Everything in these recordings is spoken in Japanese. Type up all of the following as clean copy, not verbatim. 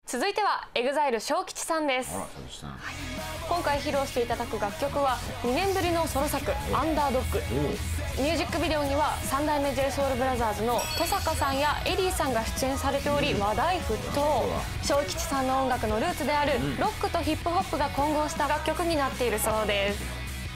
続いては EXILE 小吉さんです。今回披露していただく楽曲は2年ぶりのソロ作「アンダードッグ」。ミュージックビデオには3代目 JSOULBROTHERS の登坂さんやエリーさんが出演されており話題沸騰。小吉さんの音楽のルーツであるロックとヒップホップが混合した楽曲になっているそうです。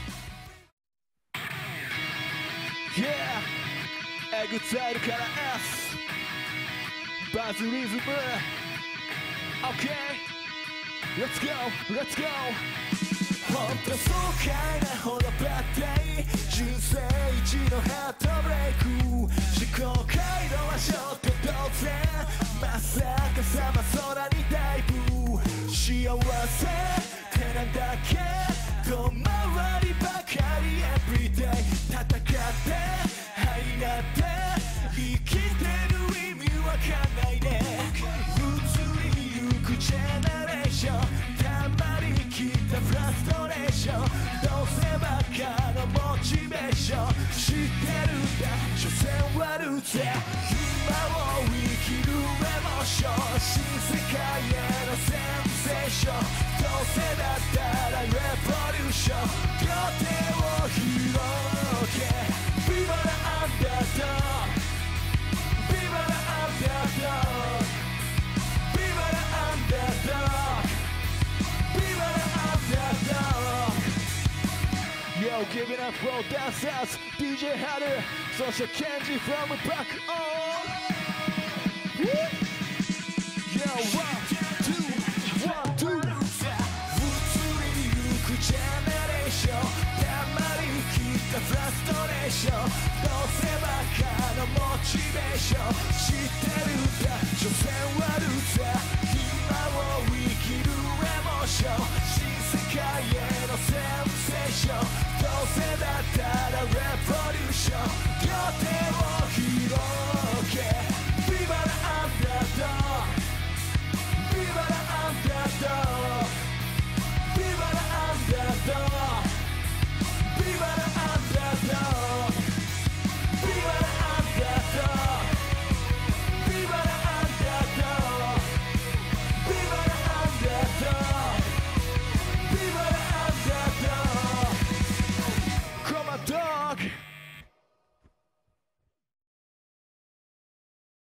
EXILE から S バズリズム OK Let's go Let's go ほんと爽快なほどバッテリー人生一のハートブレイク思考回路はショート当然まさかさま空にダイブ幸せってなんだっけ遠回りばかり Everyday 戦ってはいなって生きてる意味わかんないね移りゆくジェネレーションたまりきったフラストレーションどうせばっかのモチベーション知ってるんだ所詮はルーツ今を生きるエモーション新世界へのセンセーションどうせだったらレボリューション両手を広げViva la underdog Viva la underdog Viva la underdog Viva la underdog Yo, give it up for dancers DJ Haru そして Kenji from back on Yo, 1, 2, 1, 2移りゆくジェネレーションたまりきったフラストレーションどうせばかのモチベーション知ってるんだ所詮はルーザー